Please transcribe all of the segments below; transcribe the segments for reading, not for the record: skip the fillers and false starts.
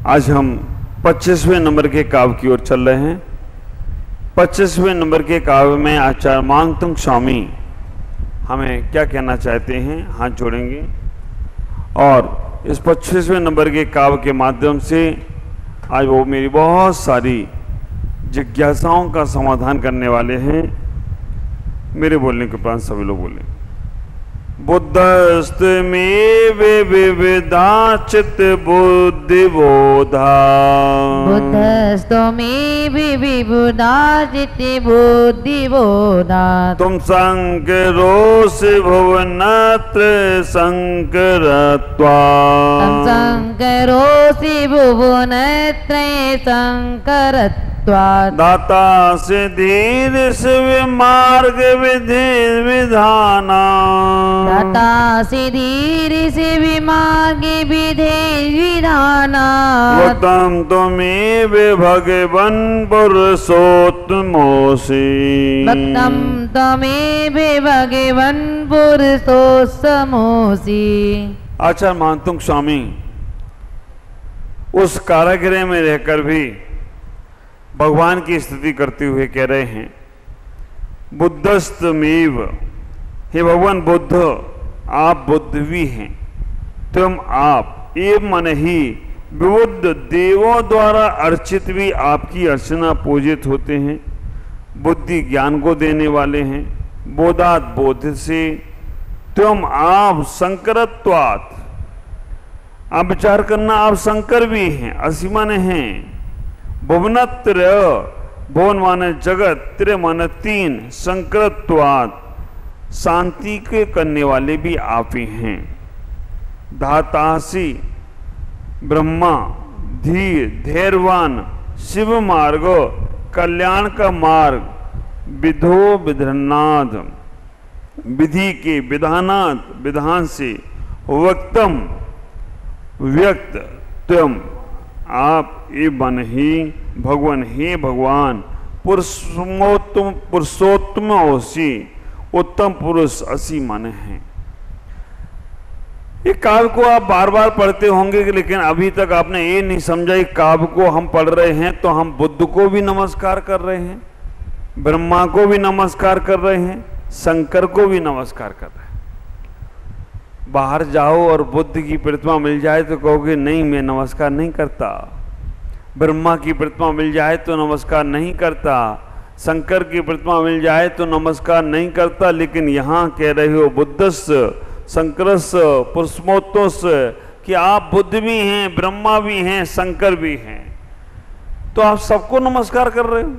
आज हम 25वें नंबर के काव्य की ओर चल रहे हैं। 25वें नंबर के काव्य में आचार्य मांगतुंग स्वामी हमें क्या कहना चाहते हैं, हाथ जोड़ेंगे और इस 25वें नंबर के काव्य के माध्यम से आज वो मेरी बहुत सारी जिज्ञासाओं का समाधान करने वाले हैं। मेरे बोलने के उपरांत सभी लोग बोलें। बुद्धस्तमेव विविधाचित बुद्धिबोधा, बुद्धस्तमेव विविधाचित बुद्धिबोधा। तुम संकरोसि भुवनत्र संकरत्वा, तुम संकरोसि भुवनत्र संकरत्वा। दाता से धीर से विमार्ग विधि विधाना, दाता से धीर से विमार्ग विधि विधाना। वक्तम त्वमेव भगवन् पुरुषोत्तमोऽसि, भक्तम त्वमेव भगवन् पुरुषोत्तमोऽसि। आचार्य मांगतुंग स्वामी उस कारागृह में रहकर भी भगवान की स्तुति करते हुए कह रहे हैं, बुद्धस्तमेव, हे भगवान बुद्ध, आप बुद्ध भी हैं। तुम आप एव मन ही विबुद्ध देवों द्वारा अर्चित भी आपकी अर्चना पूजित होते हैं। बुद्धि ज्ञान को देने वाले हैं, बोधात बोध से। तुम आप संकरत्वात्, आप विचार करना, आप शंकर भी हैं, असीमन हैं। भुवनत्र, भुवन माने जगत, त्र माने तीन, संकरत्वात्, शांति के करने वाले भी आप ही हैं। धातासी, ब्रह्मा, धीर, धैर्यवान, शिव मार्ग, कल्याण का मार्ग, विधो विधनाद, विधि के विधानात, विधान से, वक्तम, व्यक्त, तुम आप ये बन ही भगवान, हे भगवान, पुरुषोत्तम ओसी, उत्तम पुरुष असी मन है। ये काव्य को आप बार बार पढ़ते होंगे, लेकिन अभी तक आपने ये नहीं समझा, ये काव्य को हम पढ़ रहे हैं तो हम बुद्ध को भी नमस्कार कर रहे हैं, ब्रह्मा को भी नमस्कार कर रहे हैं, शंकर को भी नमस्कार कर रहे हैं। बाहर जाओ और बुद्ध की प्रतिमा मिल जाए तो कहोगे नहीं, मैं नमस्कार नहीं करता। ब्रह्मा की प्रतिमा मिल जाए तो नमस्कार नहीं करता, शंकर की प्रतिमा मिल जाए तो नमस्कार नहीं करता। लेकिन यहाँ कह रहे हो बुद्धस्य, शंकरस्य, पुरुषोत्तमस्य, कि आप बुद्ध भी हैं, ब्रह्मा भी हैं, शंकर भी हैं, तो आप सबको नमस्कार कर रहे हो।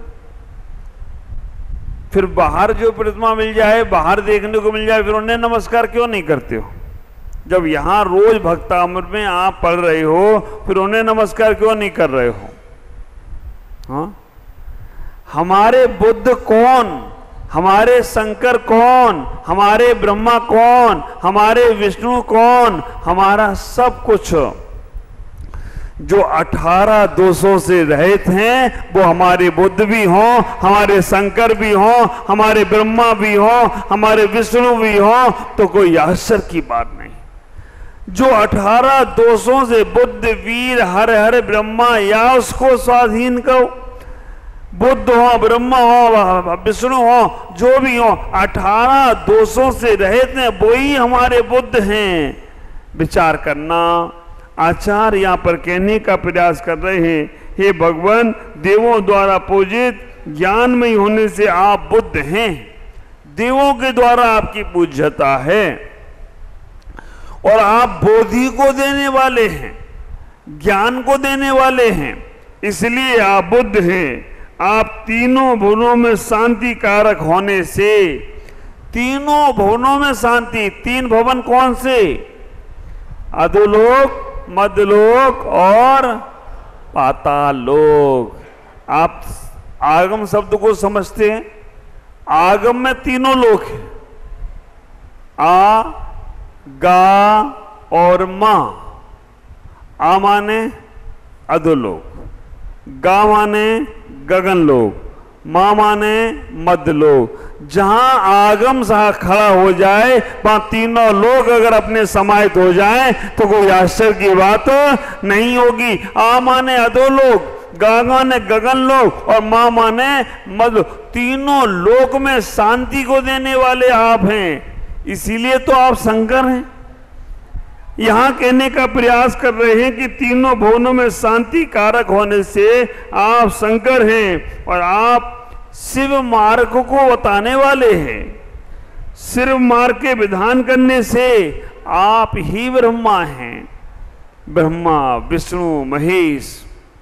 फिर बाहर जो प्रतिमा मिल जाए, बाहर देखने को मिल जाए, फिर उन्हें नमस्कार क्यों नहीं करते हो? जब यहां रोज भक्तामृत में आप पढ़ रहे हो, फिर उन्हें नमस्कार क्यों नहीं कर रहे हो? हाँ, हमारे बुद्ध कौन, हमारे शंकर कौन, हमारे ब्रह्मा कौन, हमारे विष्णु कौन, हमारा सब कुछ जो 18 दोषों से रहित हैं, वो हमारे बुद्ध भी हों, हमारे शंकर भी हों, हमारे ब्रह्मा भी हों, हमारे विष्णु भी हों, तो कोई आश्चर्य की बात नहीं। जो 18 दोषों से बुद्ध, वीर, हर हर ब्रह्मा, या उसको स्वाधीन करो, बुद्ध हो, ब्रह्मा हो, विष्णु हो, जो भी हो, 18 दोषों से रहित हैं, वो ही हमारे बुद्ध हैं। विचार करना। आचार्य यहाँ पर कहने का प्रयास कर रहे हैं, हे भगवान, देवों द्वारा पूजित ज्ञानमय होने से आप बुद्ध हैं, देवों के द्वारा आपकी पूज्यता है, और आप बोधि को देने वाले हैं, ज्ञान को देने वाले हैं, इसलिए आप बुद्ध हैं। आप तीनों भुवनों में शांति कारक होने से, तीनों भुवनों में शांति, तीन भवन कौन से? अधोलोक, मध्यलोक और पाताल लोक। आप आगम शब्द को समझते हैं? आगम में तीनों लोक हैं, आ, गा और मां। आ माने अधोलोक, गा माने गगन लोक, मां माने मध्यलोक। जहां आगम सा खड़ा हो जाए, वहां तीनों लोग अगर अपने समाहित हो जाएं तो कोई आश्चर्य की बात नहीं होगी। आ माने अधोलोक, गा माने गगन लोक और मां माने मधु, तीनों लोक में शांति को देने वाले आप हैं। इसीलिए तो आप शंकर हैं। यहां कहने का प्रयास कर रहे हैं कि तीनों भुवनों में शांति कारक होने से आप शंकर हैं और आप शिव मार्ग को बताने वाले हैं। शिव मार्ग के विधान करने से आप ही ब्रह्मा हैं। ब्रह्मा विष्णु महेश।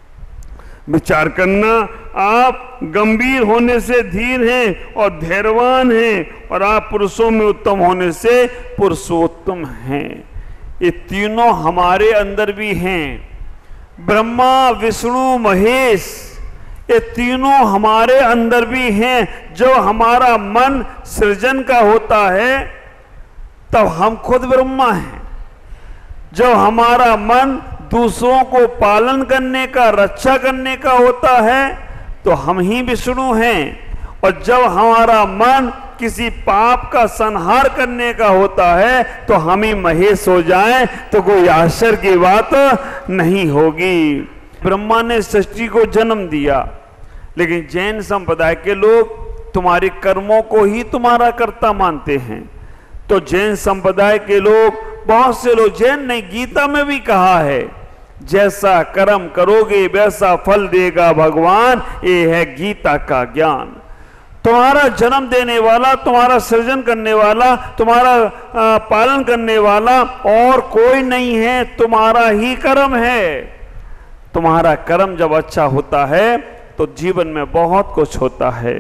विचार करना, आप गंभीर होने से धीर हैं और धैर्यवान हैं और आप पुरुषों में उत्तम होने से पुरुषोत्तम हैं। ये तीनों हमारे अंदर भी हैं। ब्रह्मा विष्णु महेश, ये तीनों हमारे अंदर भी हैं। जब हमारा मन सृजन का होता है तब हम खुद ब्रह्मा हैं। जब हमारा मन दूसरों को पालन करने का, रक्षा करने का होता है तो हम ही विष्णु हैं। और जब हमारा मन किसी पाप का संहार करने का होता है तो हम ही महेश हो जाएं तो कोई आश्चर्य की बात नहीं होगी। ब्रह्मा ने सृष्टि को जन्म दिया, लेकिन जैन संप्रदाय के लोग तुम्हारे कर्मों को ही तुम्हारा कर्ता मानते हैं। तो जैन संप्रदाय के लोग, बहुत से लोग, जैन ने गीता में भी कहा है, जैसा कर्म करोगे वैसा फल देगा भगवान। ये है गीता का ज्ञान। तुम्हारा जन्म देने वाला, तुम्हारा सृजन करने वाला, तुम्हारा पालन करने वाला और कोई नहीं है, तुम्हारा ही कर्म है। तुम्हारा कर्म जब अच्छा होता है तो जीवन में बहुत कुछ होता है।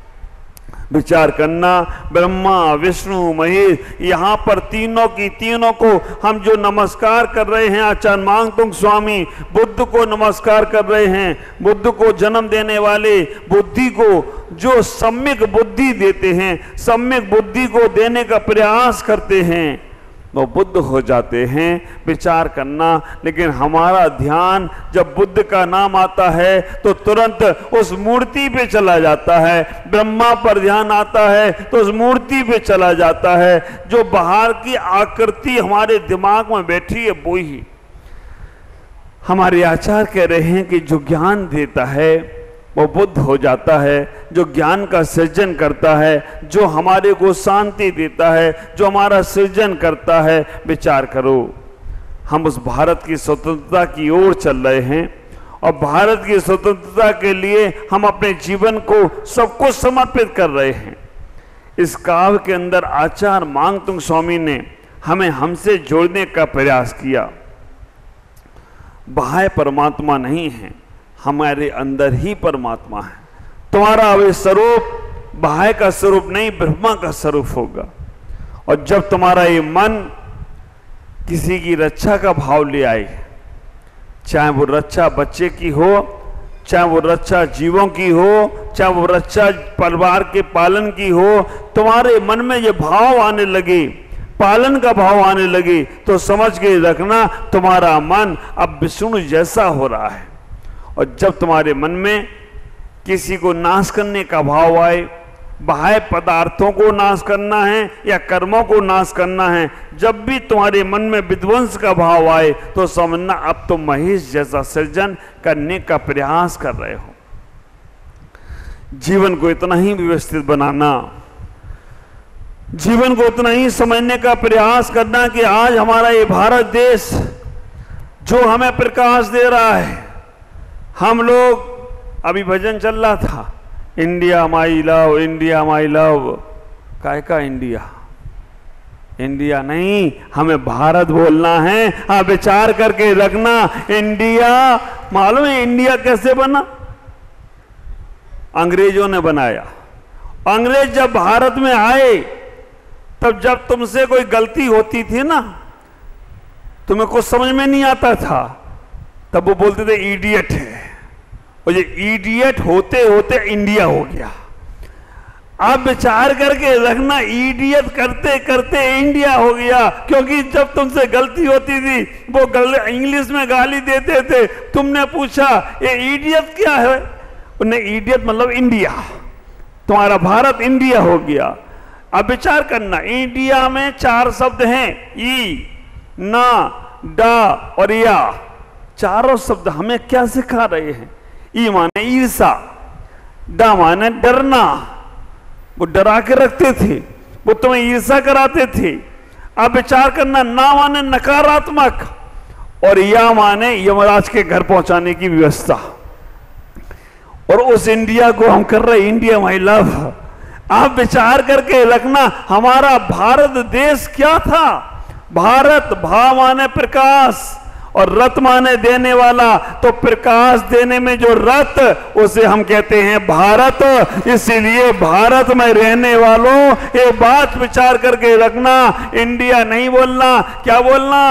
विचार करना, ब्रह्मा विष्णु महेश, यहाँ पर तीनों को हम जो नमस्कार कर रहे हैं, आचार्य मांगतुंग स्वामी बुद्ध को नमस्कार कर रहे हैं। बुद्ध को जन्म देने वाले, बुद्धि को जो सम्यक बुद्धि देते हैं, सम्यक बुद्धि को देने का प्रयास करते हैं, वो बुद्ध हो जाते हैं। विचार करना, लेकिन हमारा ध्यान जब बुद्ध का नाम आता है तो तुरंत उस मूर्ति पे चला जाता है। ब्रह्मा पर ध्यान आता है तो उस मूर्ति पे चला जाता है। जो बाहर की आकृति हमारे दिमाग में बैठी है वो ही। हमारे आचार्य कह रहे हैं कि जो ज्ञान देता है वो बुद्ध हो जाता है, जो ज्ञान का सृजन करता है, जो हमारे को शांति देता है, जो हमारा सृजन करता है। विचार करो, हम उस भारत की स्वतंत्रता की ओर चल रहे हैं और भारत की स्वतंत्रता के लिए हम अपने जीवन को सब कुछ समर्पित कर रहे हैं। इस काव्य के अंदर आचार्य मांगतुंग स्वामी ने हमें हमसे जोड़ने का प्रयास किया। बाह्य परमात्मा नहीं है, हमारे अंदर ही परमात्मा है। तुम्हारा वे स्वरूप बाह्य का स्वरूप नहीं, ब्रह्मा का स्वरूप होगा। और जब तुम्हारा ये मन किसी की रक्षा का भाव ले आए, चाहे वो रक्षा बच्चे की हो, चाहे वो रक्षा जीवों की हो, चाहे वो रक्षा परिवार के पालन की हो, तुम्हारे मन में ये भाव आने लगे, पालन का भाव आने लगे, तो समझ के रखना तुम्हारा मन अब विष्णु जैसा हो रहा है। और जब तुम्हारे मन में किसी को नाश करने का भाव आए, बाह्य पदार्थों को नाश करना है या कर्मों को नाश करना है, जब भी तुम्हारे मन में विध्वंस का भाव आए तो समझना अब तुम महेश जैसा सृजन करने का प्रयास कर रहे हो। जीवन को इतना ही व्यवस्थित बनाना, जीवन को उतना ही समझने का प्रयास करना कि आज हमारा ये भारत देश जो हमें प्रकाश दे रहा है, हम लोग, अभी भजन चल रहा था, India my love, India my love. काय का इंडिया? इंडिया नहीं, हमें भारत बोलना है। हाँ, विचार करके रखना। इंडिया, मालूम है इंडिया कैसे बना? अंग्रेजों ने बनाया। अंग्रेज जब भारत में आए तब जब तुमसे कोई गलती होती थी ना, तुम्हें कुछ समझ में नहीं आता था, तब वो बोलते थे इडियट है, और ये इडियट होते होते इंडिया हो गया। आप विचार करके रखना, इडियट करते करते इंडिया हो गया। क्योंकि जब तुमसे गलती होती थी वो इंग्लिश में गाली देते थे, तुमने पूछा ये इडियट क्या है, उन्हें इडियट मतलब इंडिया, तुम्हारा भारत इंडिया हो गया। अब विचार करना, इंडिया में 4 शब्द हैं, ई, ना, डा और या। चारों शब्द हमें क्या सिखा रहे हैं? ई माने ईर्षा, डा माने डरना, वो डरा के रखते थे, वो तुम्हें ईर्षा कराते थे। अब विचार करना, ना माने नकारात्मक और या माने यमराज के घर पहुंचाने की व्यवस्था। और उस इंडिया को हम कर रहे इंडिया माई लव। आप विचार करके रखना, हमारा भारत देश क्या था? भारत, भा माने प्रकाश और रथ माने देने वाला, तो प्रकाश देने में जो रथ, उसे हम कहते हैं भारत। इसीलिए भारत में रहने वालों ये बात विचार करके रखना, इंडिया नहीं बोलना, क्या बोलना?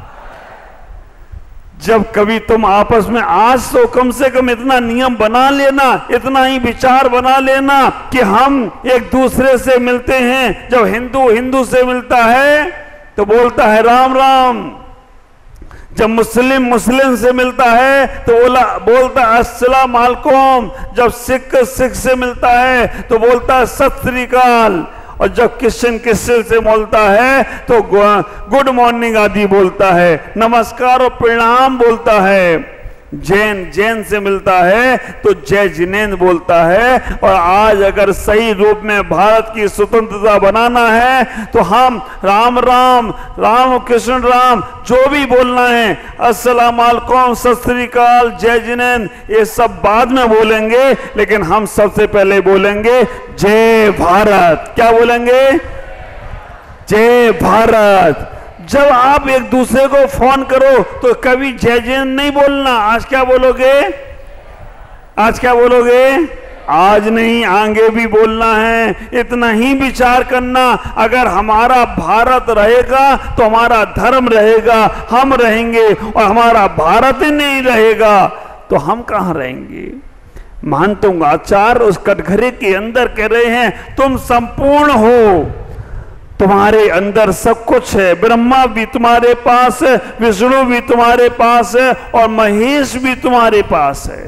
जब कभी तुम आपस में, आज तो कम से कम इतना नियम बना लेना, इतना ही विचार बना लेना कि हम एक दूसरे से मिलते हैं, जब हिंदू हिंदू से मिलता है तो बोलता है राम राम, जब मुस्लिम मुस्लिम से मिलता है तो बोलता है अस्सलाम वालेकुम, जब सिख सिख से मिलता है तो बोलता है सत श्री अकाल, और जब क्रिश्चियन क्रिश्चियन से बोलता है तो गुड मॉर्निंग आदि बोलता है, नमस्कार और प्रणाम बोलता है। जैन जैन से मिलता है तो जय जिनेन्द्र बोलता है। और आज अगर सही रूप में भारत की स्वतंत्रता बनाना है तो हम राम राम, राम कृष्ण राम, जो भी बोलना है, अस्सलाम वालेकुम, सत श्री अकाल, जय जिनेन्द्र, ये सब बाद में बोलेंगे, लेकिन हम सबसे पहले बोलेंगे जय भारत। क्या बोलेंगे? जय भारत। जब आप एक दूसरे को फोन करो तो कभी जय जैन नहीं बोलना, आज क्या बोलोगे? आज क्या बोलोगे? आज नहीं, आगे भी बोलना है। इतना ही विचार करना, अगर हमारा भारत रहेगा तो हमारा धर्म रहेगा, हम रहेंगे, और हमारा भारत ही नहीं रहेगा तो हम कहां रहेंगे? महंतों आचार्य उस कटघरे के अंदर कह रहे हैं, तुम संपूर्ण हो, तुम्हारे अंदर सब कुछ है, ब्रह्मा भी तुम्हारे पास है, विष्णु भी तुम्हारे पास है, और महेश भी तुम्हारे पास है।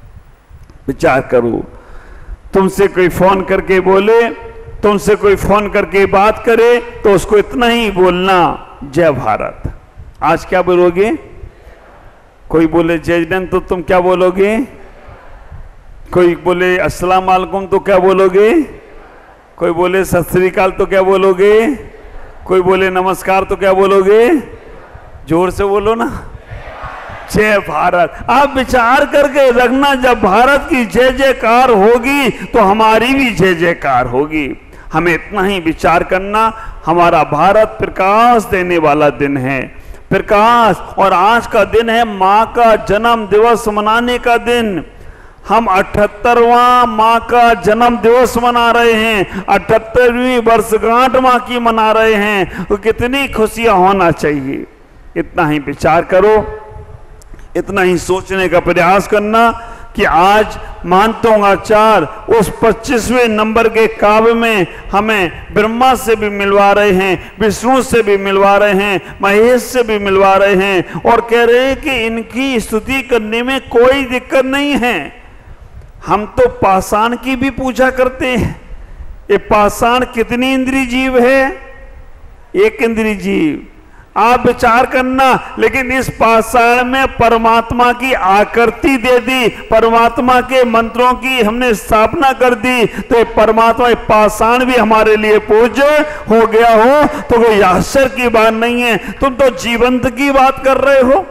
विचार करो, तुमसे कोई फोन करके बोले, तुमसे कोई फोन करके बात करे तो उसको इतना ही बोलना, जय भारत। आज क्या बोलोगे? कोई बोले जय जिनेन्द्र तो तुम क्या बोलोगे? कोई बोले अस्सलाम वालेकुम तो क्या बोलोगे? कोई बोले सत श्री अकाल तो क्या बोलोगे? कोई बोले नमस्कार तो क्या बोलोगे? जोर से बोलो ना, जय भारत। आप विचार करके रखना, जब भारत की जय जयकार होगी तो हमारी भी जय जयकार होगी। हमें इतना ही विचार करना, हमारा भारत प्रकाश देने वाला दिन है, प्रकाश। और आज का दिन है माँ का जन्म दिवस मनाने का दिन। हम 78वां माँ का जन्म दिवस मना रहे हैं, 78वीं वर्षगांठ माँ की मना रहे हैं, तो कितनी खुशियां होना चाहिए। इतना ही विचार करो, इतना ही सोचने का प्रयास करना कि आज महंतों आचार्य उस 25वें नंबर के काव्य में हमें ब्रह्मा से भी मिलवा रहे हैं, विष्णु से भी मिलवा रहे हैं, महेश से भी मिलवा रहे हैं, और कह रहे हैं कि इनकी स्तुति करने में कोई दिक्कत नहीं है। हम तो पाषाण की भी पूजा करते हैं। ये पाषाण कितनी इंद्रिय जीव है? एक इंद्रिय जीव। आप विचार करना, लेकिन इस पाषाण में परमात्मा की आकृति दे दी, परमात्मा के मंत्रों की हमने स्थापना कर दी, तो ये परमात्मा पाषाण भी हमारे लिए पूज्य हो गया हो तो कोई आश्चर्य की बात नहीं है। तुम तो जीवंत की बात कर रहे हो,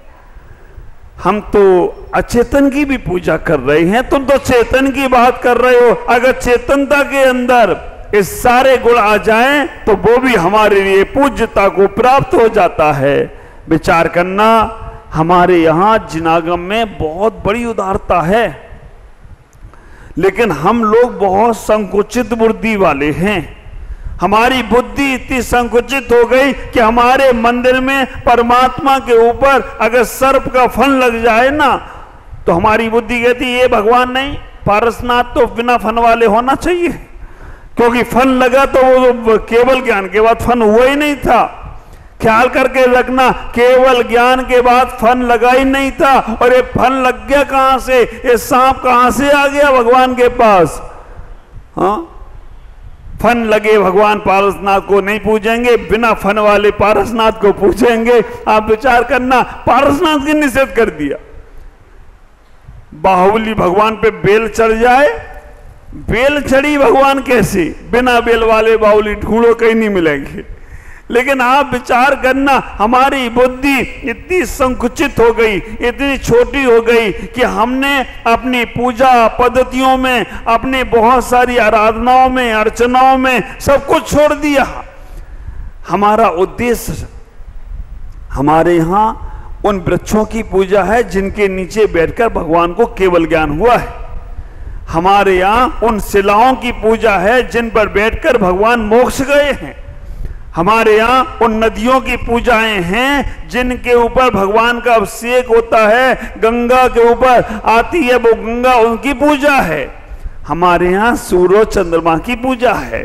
हम तो अचेतन की भी पूजा कर रहे हैं, तुम तो चेतन की बात कर रहे हो। अगर चेतनता के अंदर इस सारे गुण आ जाएं तो वो भी हमारे लिए पूज्यता को प्राप्त हो जाता है। विचार करना, हमारे यहां जिनागम में बहुत बड़ी उदारता है, लेकिन हम लोग बहुत संकुचित बुद्धि वाले हैं। हमारी बुद्धि इतनी संकुचित हो गई कि हमारे मंदिर में परमात्मा के ऊपर अगर सर्प का फन लग जाए ना तो हमारी बुद्धि कहती ये भगवान नहीं, पारसनाथ तो बिना फन वाले होना चाहिए, क्योंकि फन लगा तो वो केवल ज्ञान के बाद फन हुआ ही नहीं था। ख्याल करके रखना, केवल ज्ञान के बाद फन लगा ही नहीं था। और ये फन लग गया कहां से? ये सांप कहां से आ गया भगवान के पास? हाँ, फन लगे भगवान पारसनाथ को नहीं पूजेंगे, बिना फन वाले पारसनाथ को पूजेंगे। आप विचार करना, पारसनाथ की निषेध कर दिया। बाहुबली भगवान पे बेल चढ़ जाए, बेल चढ़ी भगवान कैसे, बिना बेल वाले बाहुबली ढूंढो कहीं नहीं मिलेंगे। लेकिन आप विचार करना, हमारी बुद्धि इतनी संकुचित हो गई, इतनी छोटी हो गई कि हमने अपनी पूजा पद्धतियों में, अपनी बहुत सारी आराधनाओं में, अर्चनाओं में सब कुछ छोड़ दिया। हमारा उद्देश्य हमारे यहाँ उन वृक्षों की पूजा है जिनके नीचे बैठकर भगवान को केवल ज्ञान हुआ है। हमारे यहाँ उन शिलाओं की पूजा है जिन पर बैठकर भगवान मोक्ष गए हैं। हमारे यहाँ उन नदियों की पूजाएं हैं जिनके ऊपर भगवान का अभिषेक होता है, गंगा के ऊपर आती है वो गंगा, उनकी पूजा है। हमारे यहाँ सूर्य चंद्रमा की पूजा है।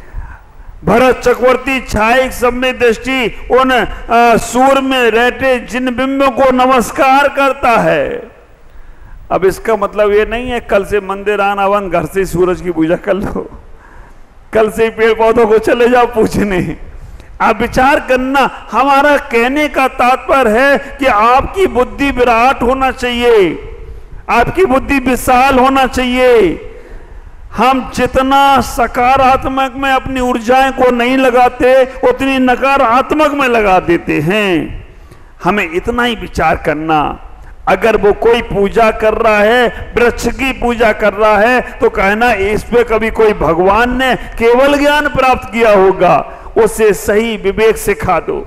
भरत चक्रवर्ती छायिक समय दृष्टि उन सूर्य में रहते जिन बिंबों को नमस्कार करता है। अब इसका मतलब ये नहीं है कल से मंदिर आना बंद, घर से सूरज की पूजा कर लो, कल से पेड़ पौधों को चले जाओ पूजने। आप विचार करना, हमारा कहने का तात्पर्य है कि आपकी बुद्धि विराट होना चाहिए, आपकी बुद्धि विशाल होना चाहिए। हम जितना सकारात्मक में अपनी ऊर्जाएं को नहीं लगाते, उतनी नकारात्मक में लगा देते हैं। हमें इतना ही विचार करना, अगर वो कोई पूजा कर रहा है, वृक्ष की पूजा कर रहा है, तो कहना इस पे कभी कोई भगवान ने केवल ज्ञान प्राप्त किया होगा, उसे सही विवेक सिखा दो।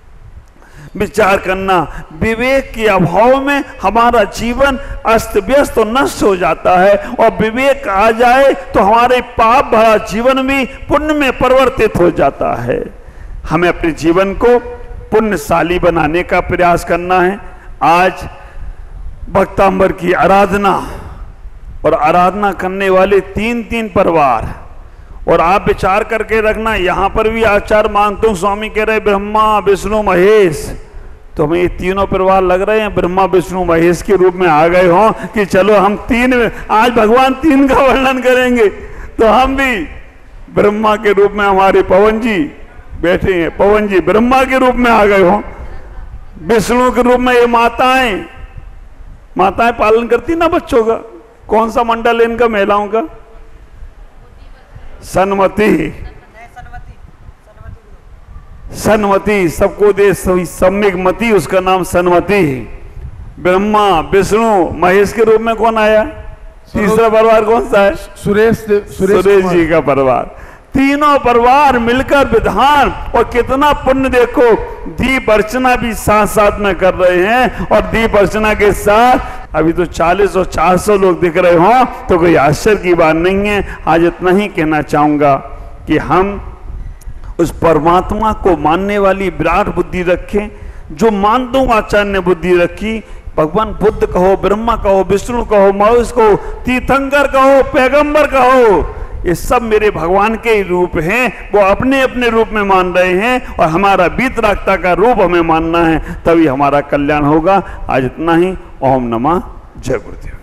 विचार करना, विवेक के अभाव में हमारा जीवन अस्त व्यस्त और नष्ट हो जाता है, और विवेक आ जाए तो हमारे पाप भरा जीवन भी पुण्य में परिवर्तित हो जाता है। हमें अपने जीवन को पुण्यशाली बनाने का प्रयास करना है। आज भक्तांबर की आराधना, और आराधना करने वाले 3 परिवार, और आप विचार करके रखना, यहां पर भी आचार्य मानते हूं स्वामी कह रहे ब्रह्मा विष्णु महेश, तो हमें ये तीनों परिवार लग रहे हैं ब्रह्मा विष्णु महेश के रूप में आ गए हों कि चलो हम 3, आज भगवान 3 का वर्णन करेंगे, तो हम भी ब्रह्मा के रूप में, हमारे पवन जी बैठे हैं, पवन जी ब्रह्मा के रूप में आ गए हों। विष्णु के रूप में ये माताएं पालन करती ना बच्चों का, कौन सा मंडल है इनका, महिलाओं का? सन्मति, सबको दे सम्यक मति, उसका नाम सन्मति। ब्रह्मा विष्णु महेश के रूप में कौन आया? तीसरा परिवार कौन सा है? सुरेश जी का परिवार। तीनों परिवार मिलकर विधान, और कितना पुण्य देखो, दीप अर्चना भी साथ साथ में कर रहे हैं, और दीप अर्चना के साथ अभी तो 40 और 400 लोग दिख रहे हो, तो कोई आश्चर्य की बात नहीं है। आज इतना ही कहना चाहूंगा कि हम उस परमात्मा को मानने वाली विराट बुद्धि रखें, जो मानतों आचार्य ने बुद्धि रखी। भगवान बुद्ध कहो, ब्रह्मा कहो, विष्णु कहो, महेश कहो, तीर्थंकर कहो, पैगंबर कहो, ये सब मेरे भगवान के ही रूप हैं। वो अपने अपने रूप में मान रहे हैं, और हमारा वीतरागता का रूप हमें मानना है, तभी हमारा कल्याण होगा। आज इतना ही। ओम नमः जय गुरुदेव।